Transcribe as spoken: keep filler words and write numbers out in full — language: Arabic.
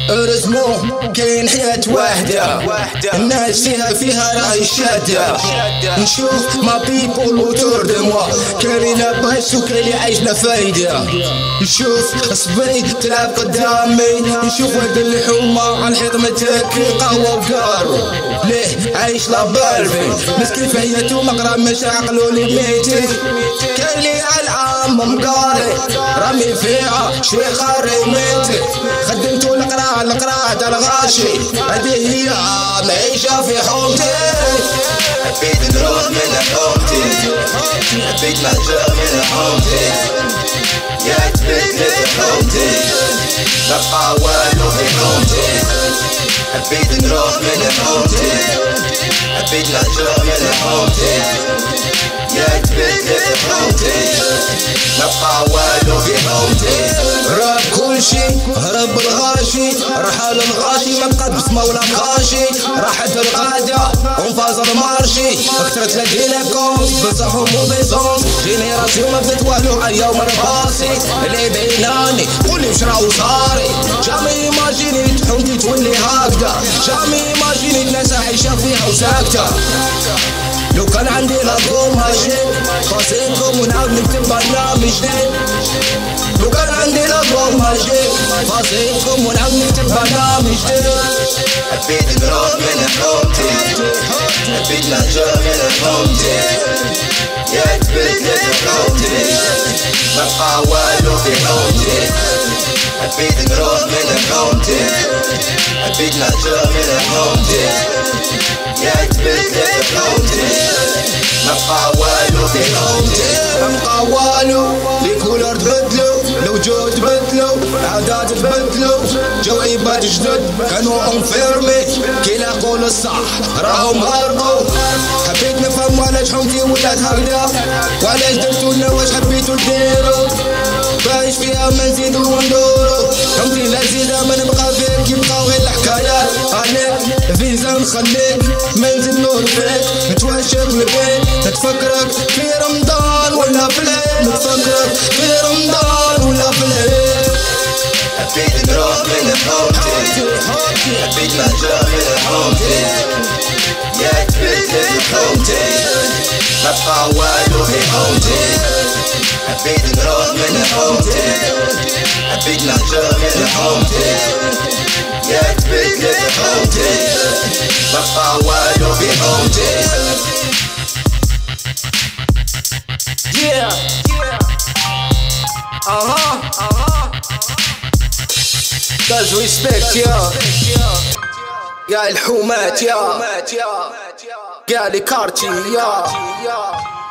ارزمو كاين حياة واحدة الناس فيها فيها راهي شادة. نشوف ما بيبول وتور دو موا كالي لاباس وكالي عايش لا فايدة. نشوف صبي تلعب قدامي نشوف ولد الحومة عالحيط متاكي قهوة وقارو ليه عايش لا باربي مسكين فهيتو مقرا مش عقلولي بيتي كالي عالعام مقاري رامي فيها شيخة ريميتي خدمتو القراء القراء تاع الغاشي هذه هي معيشة في حومتي. حبيت نروح من حومتي حبيت نرجع من حومتي يا تبيت في حومتي نبقى والو في حومتي. حبيت نروح من حومتي حبيت نرجع من حومتي يا تبيت في حومتي نبقى والو في حومتي. راب كل شي هرب الغاشي رحل الغاشي ما بقات بسمة ولا مغاشي راحت القادة ونفاز المارشي كثرت لدينكم بصحهم وبيزونس جينيراسيون ما بدت والو اليوم الباصي اللي بيناني قولي وش راهو صاري. جامي ايماجيني حومتي تولي هكذا جامي ايماجيني الناس عايشة فيها وساكتة. لو كان عندي لكم هاشي فاصلكم ونعاود نكتب برنامج جديد. لو كان عندي لكم هاشي فاصلكم ونعاود نكتب برنامج جديد. حبيت نروح من حومتي حبيت نرجع من حومتي يا تبيت في حومتي نبقى والو في حومتي. حبيت نروح من حومتي حبيت نرجع من حومتي يا تبيت في حومتي نبقى والو في حومتي. نبقى والو لي كولور تبدلو الوجود تبدلو العادات تبدلو جو عباد جدد كانوا انفيرمي كي لاقول الصح راهم هربوا. حبيت نفهم علاش حومتي ولات هكذا وعلاش درتو لنا واش حبيتو ديرو بايش فيها ما نزيدو وندورو. حومتي لذيذة ما نبقى فيك يبقاو غير الحكايات عليك فيزا نخليك ما نزيد نور فيك نتواشك البيت نتفكرك في رمضان ولا في العيد نتفكرك في رمضان ولا في العيد. حبيت نروح من حومتي حبيت نرجع من حومتي يا تبيت في حومتي نبقى والو في حومتي. حبيت نروح من حومتي حبيت نرجع من حومتي يا تبيت في حومتي نبقى والو في حومتي. Yeah, uh-huh, uh-huh. Does respect يا يا الحومات يا يا لي كارتي يا